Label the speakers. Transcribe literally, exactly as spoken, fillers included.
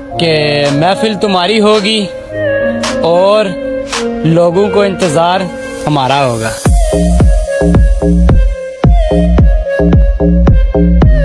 Speaker 1: कि महफिल तुम्हारी होगी और लोगों को इंतज़ार हमारा होगा।